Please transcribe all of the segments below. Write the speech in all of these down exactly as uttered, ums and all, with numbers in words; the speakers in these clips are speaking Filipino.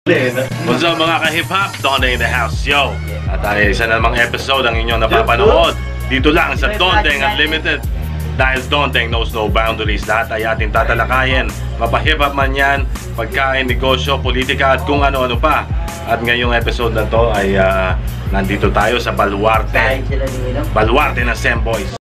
What's up mga ka-hip-hop? Donde in the house, yo! At ay isa namang episode ang inyong napapanood dito lang sa Dondeng Unlimited. Dahil Dondeng knows no boundaries. Lahat ay ating tatalakayin. Mapa-hip-hop man yan, pagkain, negosyo, politika at kung ano-ano pa. At ngayong episode na to ay uh, nandito tayo sa Baluarte. Baluarte ng Semboys.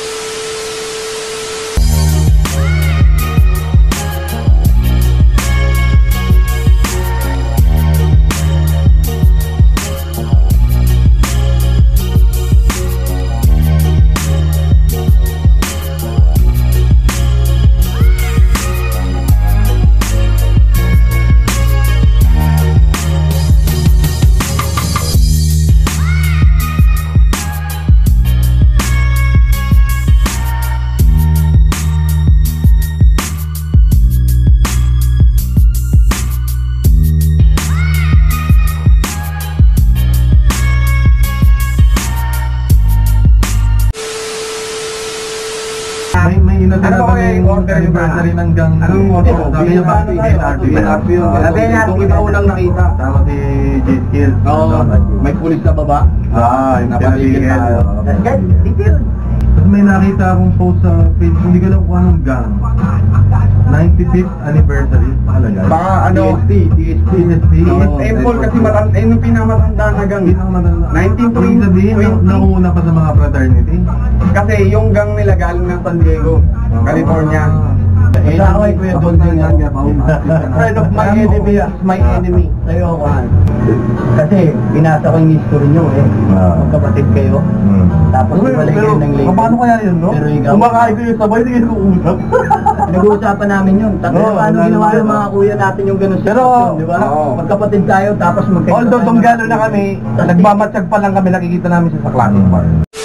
Ano ba yung order anniversary ng gang? Anong order? Sabi niya ba? B N R B. B N R B yung B N R B ba unang nakita? Tama si J-Skill. Oo. May pulis na baba? Ah, yung napaligid tayo. Detail. Tapos may nakita akong post sa Facebook, hindi ko lang kung anong gang. ninety-fifth anniversary talaga. Baka ano? T S T. T S T. M-Pol kasi matanda, yun yung pinamatanda na gang. nineteen twenty. Nauna pa sa mga fraternity. Kasi yung gang nila galing ng San Diego, California. Eh, ako ay kuya doon din yan. Friend of my enemy is my enemy. Sa'yo ako. Kasi binasa ko yung history nyo eh. Magkapatid kayo. Tapos wala kayo ng label. Paano kaya yun, no? Kumakain ko yung sabay, hindi kayo nag-uusap. Nag-uusapan namin yun. Tapos paano ginawa yung mga kuya natin yung gano'n sitwasyon, di ba? Magkapatid tayo, tapos magkaiba. Although tunggalo na kami, nagmamatsag pa lang kami, nakikita namin siya sa classic bar.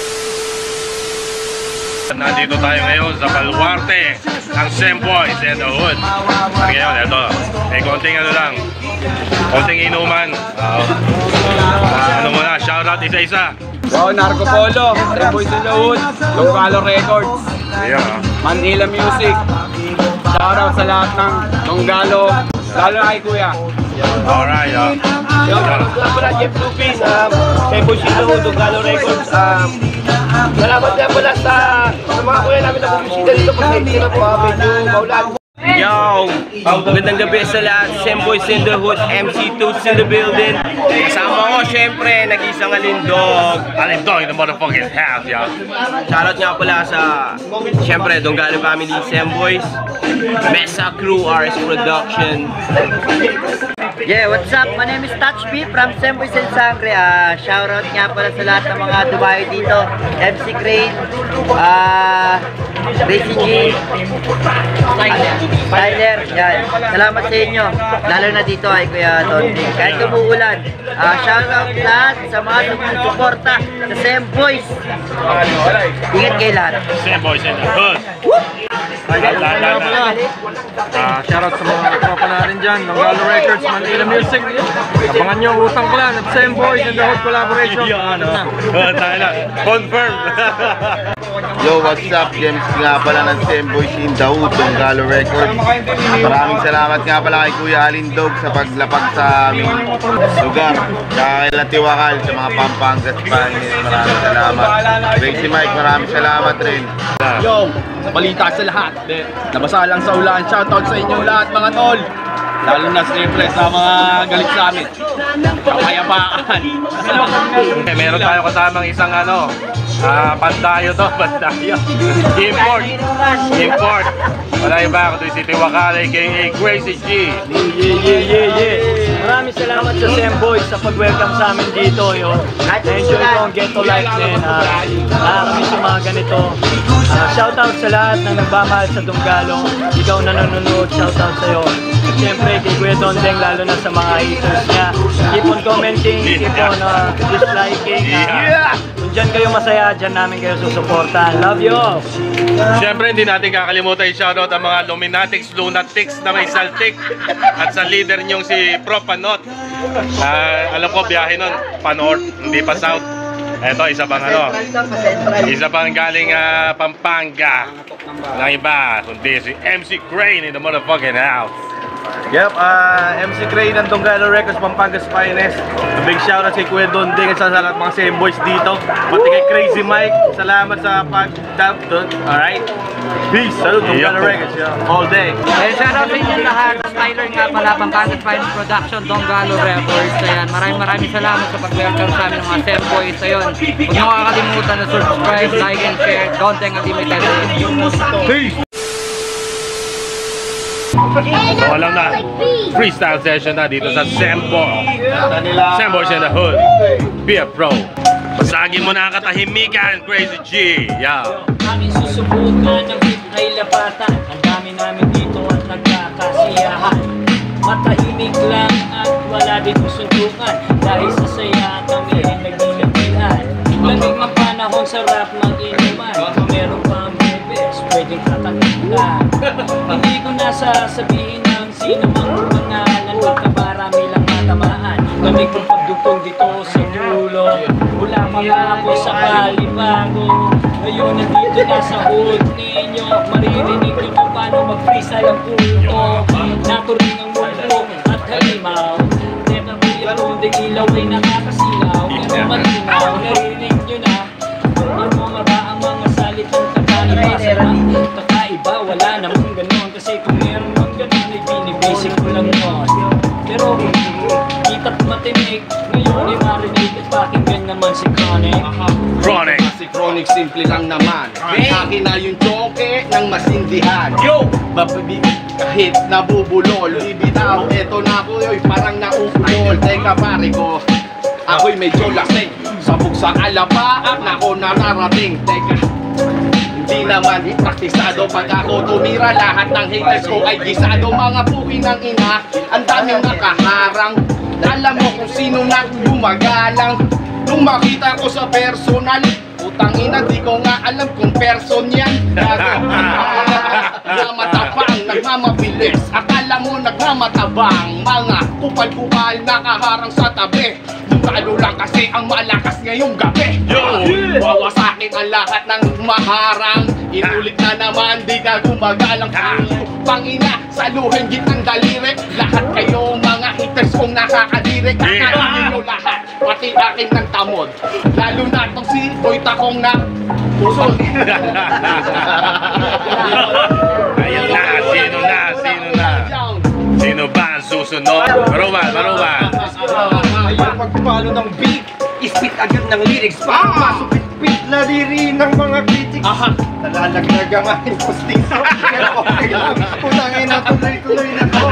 Nandito tayo ngayon sa Baluarte ng Semboys and the Hood. At ngayon, eto, may konting ano lang, konting inuman. Uh, uh, ano muna, shoutout isa-isa. Yo, Narco Polo, Semboys and the Hood, Longalo Records, yeah. Manila Music. Shoutout sa lahat ng Longalo, lalo na kay Kuya. Alright, uh, yo, pala Jeff Lupis, um, Semboys and the Hood, Longalo Records. Um, Salamat nga pala sa, sa mga kuya namin na bumisita dito kasi sila po medyo maulan. Yo! Magandang gabi sa lahat, Semboys in the Hood, M C Toots in the building. Kasama ko syempre, nag-isang alindog. Alindog in the motherfucking house, yeah. Shoutout nga pala sa, syempre, Donggalo Family, Semboys, Mesa Crew, R S Production. Yeah, what's up? My name is Touch B from Semboys and Sangre. Uh, shoutout nga pala sa lahat ng mga Dubai dito. M C Crane, uh, Racy G, Tyler, yan. Salamat sa inyo. Lalo na dito ay Kuya Dondeng. Kahit umuulan, uh, shoutout lahat sa mga sumusuporta sa Semboys. Ingat kayo lahat. Semboys and the Hood. Uh, shoutout sa mga tropa natin dyan, Donggalo Records, Manila Music. Abangan nyo ang Utang Clan at Semboys and the Hood collaboration. Tayo na, confirm. Yo, what's up? James nga pala ng Semboys in the Hood, Donggalo Records. Maraming salamat nga pala kay Kuya Alindog sa paglapag sa aming lugar. Kaya kay Latiwakal sa mga Pampangas Pangin. Maraming salamat. Crazy Mike, maraming salamat rin. Yo, balita sa lahat. Nabasa lang sa ulan. Shoutout sa inyong lahat mga tol. Lalo na siyempre sa mga galit sa amin. Kapayapaan. Eh, meron tayo kasamang isang ano, uh, pandayo to, pandayo. Import. Import. Wala iba, kundi si Tiwakal, aka Crazy G. Yeah, yeah, yeah, yeah. Maraming salamat sa Semboys sa pag-welcome sa amin dito. Yo. Na-enjoy ko ang ghetto life din. Uh, Nakakamiss yung mga ganito. Uh, shoutout sa lahat na nagmamahal sa Donggalo. Ikaw na nanonood, shoutout sa'yo. At syempre kay Kuya Dondeng, lalo na sa mga haters niya. Keep on commenting, keep on uh, disliking. Uh, kung dyan kayo masaya, dyan namin kayo susuportahan. Love you all! Siyempre hindi natin kakalimutan i-shoutout ang mga Luminatics, Lunatics na may saltik. At sa leader niyong si Prof Panot. Uh, alam ko biyahe nun, pa-north, hindi pa south. Eto, isa pang ano, isa pang galing uh, Pampanga. Walang iba, kundi si M C Crane in the motherfucking house. Yep, uh, M C Cray ng Donggalo Records, Pampangas Finest. A big shoutout kay Kuya Dondeng at sa lahat mga Semboys dito. Pati kay Crazy Mike, salamat sa pag-dab doon. Alright? Peace! Salute, Donggalo Records, yeah. All day. Eh, shoutout sa inyo lahat. Tyler nga pala, Pampangas Finest Production, Donggalo Records. Ayan, maraming maraming salamat sa pag-welcome sa amin ng mga Semboys. Ayun, huwag nyo kakalimutan na subscribe, like, and share. Dondeng Unlimited. Peace! So alam na, freestyle session na dito sa Sembo. Sembo's in the hood. Be a pro. Basagin mo na ang katahimikan, Crazy G. Yeah. Aming susubukan ng hit ay lapatan. Ang dami namin dito at nagkakasiyahan. Matahimik lang at wala din sundukan. Dahil sa saya kami ay nagdilagdihan. Lamig ang panahon, sarap mag-inuman. Kung meron pang bebes, pwedeng tatagpuan. Hindi ko na sasabihin ng sino mang pangalan. Magkabarami lang matamaan. Lamig kong pagdugtong dito sa dulo. Wala mga ako sa balibago. Ngayon nandito na sa hood ninyo. Maririnig nyo kung paano mag-freestyle ang kulto. Naturing ang mundo at halimaw. Teka kuya Dondeng, ilaw ay nakakasilaw. Pero malinaw, narinig nyo na. Ang mga ba ang mga salitang kakaiba. Kakaiba, wala namang ganon. Kasi kung meron mang ganon, ay binibasic ko lang yun. Pero kita't matinig, ngayon ay marinig at pakinggan naman si Chronic. Chronic. Si Chronic simple lang naman. Akin na yung choke ng masindihan. Yo! Babibigit kahit nabubulol. Bibitaw, eto na ako yoy, parang nauulol. Teka pare ko, ako'y medyo lasing. Sabog sa alapaap na ako nararating. Teka, hindi naman praktisado. Pag ako tumira, lahat ng haters ko ay gisado. Mga puki ng ina, ang daming nakaharang. Alam mo kung sino na gumagalang. Nung makita ko sa personal, utang ina, di ko nga alam kung person yan. Nagmamatapang, nagmamabilis. Akala mo nagmamatabang. Mga kupal-kupal nakaharang sa tabi. Lalo lang kasi ang malakas ngayong gabi. Wawasakin ang lahat ng maharang. Inulit na naman, di ka gumagalang. Pangina, saluhin gitang daliri. Lahat kayo mga haters kong nakakadiri. Kakainin nyo lahat, pati akin ng tamod. Lalo na itong si Boy Takong na pusol. Ayun na, sino na, sino na? Sino ba ang susunod? Maruman, maruman. Ayaw pagpalo ng beat, ispit agad ng lyrics. Pasupit-pit na diri ng mga critics. Aha, nalalaglag ang aking posting. Pero okay lang, putangin na tuloy-tuloy na to.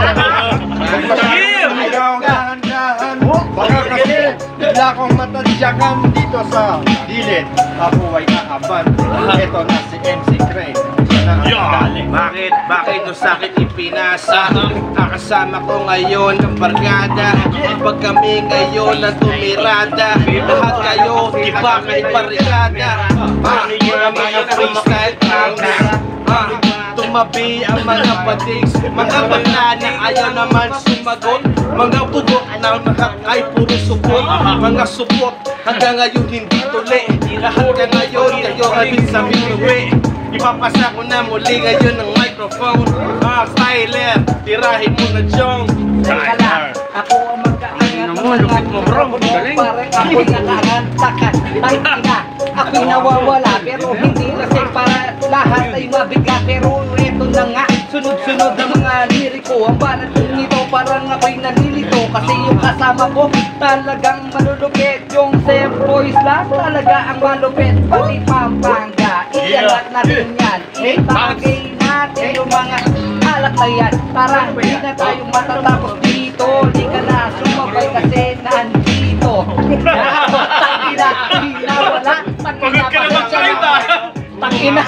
Ayaw dahan-dahan. Baka kasi bigla akong matadyakan dito sa gilid. Ako ay naaban. Ito na si M C Cray. Bakit? Bakit yung sakit ipinasa? Kakasama ko ngayon ng barkada. Pag kami ngayon ang tumirada, lahat kayo iba kay barikada. Ah, mga freestyle tracks. Ah, tumabi ang mga patigs. Mga bakla na ayaw naman sumagot. Mga bugo na nakakay puro support. Mga support hanggang ngayon hindi tuli. Lahat ka ngayon kayo habit sa minuwi. Ipapasa ko na muli ngayon ng microphone. Ah, Tyler, tirahin mo na Jong. Teka lang, ako ang magkaangat ng mga bro. Pare ako'y nakakantakan. Ay ina, ako'y nawawala. Pero hindi lasing para lahat ay mabigat. Pero ito na nga, sunod-sunod ang mga liriko. Ang balat nito parang ako'y nalilito. Kasi yung kasama ko talagang malulupit. Yung Semboys lang talaga ang malupit. Pati Pampanga, iyalat na rin yan. Itagay natin yung mga alak na yan. Tara, hindi na tayo matatapos dito. Di ka na sumabay kasi nandito. Tangina, tangina, wala. Tangina, tangina. Tangina.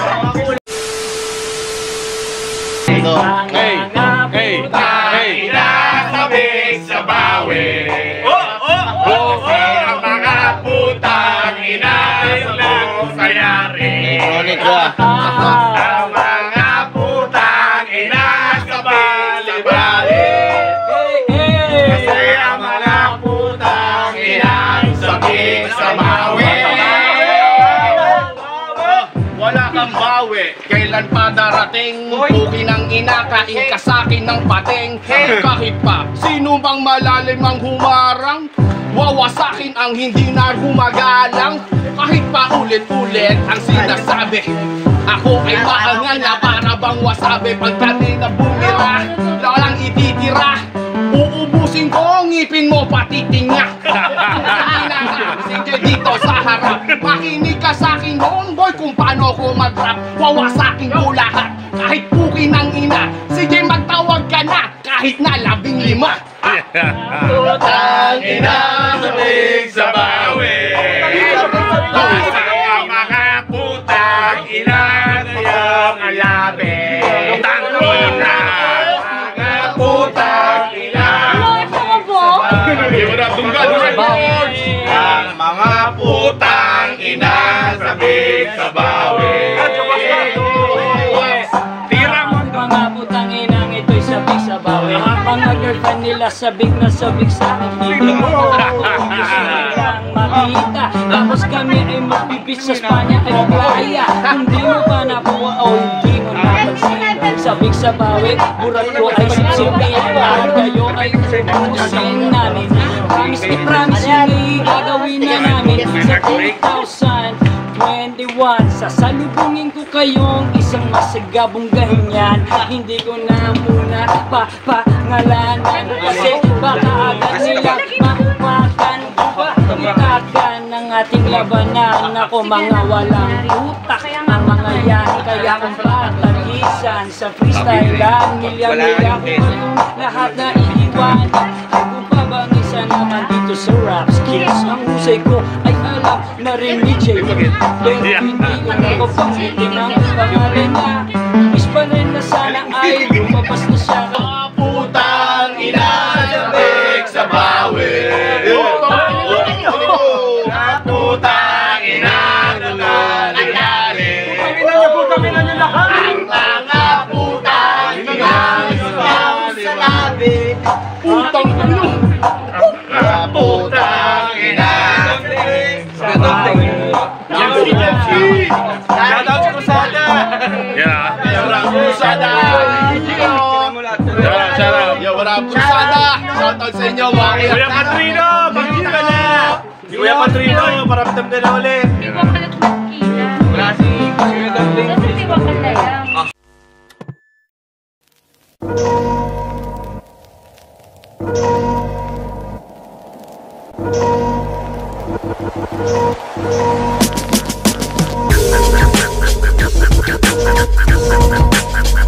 Hey, hey, hey. Sabik sa bawi. Oh, oh, oh. Ang mga putang ina mo sayari. Chronic ko ah. Ang mga putang ina sa bali-bali. Kasi ang mga putang ina sabik sa bawi. Wala kang ba? bawi. Kailan pa darating? Puki ng ina, kain ka sa'kin ng pating. Kahit pa sino bang malalim ang humarang, wawasakin ang hindi na humagalang. Kahit pa ulit-ulit ang sinasabi, ako ay maangal na para bang wasabi. Pagka di na bumira, lalang ititira. Uubusin ko ang ngipin mo, pati tinga. Sige dito sa harap, makinig ka sa'kin homeboy kung paano ko mag-rap. Wawasakin ko lahat, kahit puki ng ina. Sige magtawag ka na, kahit na labing lima. Putang ina, sabik sa bawi. Mga putang ina, ngayong alabi. Putang ina, mga putang ina. Ang mga putang ina, sabik sa bawi. Mga putang inang ito'y sabik sa bawi. Mga girlfriend nila sabik na sabik sa akin. Hindi mo ako gusto nilang makita. Tapos kami ay magbibit sa Spanya ay playa. Hindi mo pa nakuha o hindi mo napansin. Sabik sa bawi, burat ko ay sipsipin. Lahat kayo ay umusin namin. Promise ni promise yun ay gagawin na namin sa two thousand twenty-one. Sasalubungin ko kayong isang masagabong ganyan. Hindi ko na muna papangalanan kasi baka agad nila maupakan. Itagan ng ating labanan. Ako mga walang utak ang mga yan. Kaya kung patagisan sa freestyle lang, nilya-nilya ko yung lahat na iiwan. Kung pa bang isa naman dito sa rap skills, ang husay ko ay alam na rin ni J. Pero hindi ko napapanggitin ang pangalan niya. Wish pa rin na sana ay lumabas na siya. Putang ina, sabik sa bawi. Putang ina, nangyari. Ang mga putang ina, sa labi. Putang ina. Putang ina. Shoutout sa Kusada. Yeah. Shoutout Kusada. Shoutout. Yo, what up, Kusada? Shoutout sa inyo, mga kuya. Kuya Patrino, pag-view ka na. Kuya Patrino, paramdam ka na ulit. Di ba pala kumagkina? Wala si Kuya Darling. Kasi di ba pala lang? We'll be right back.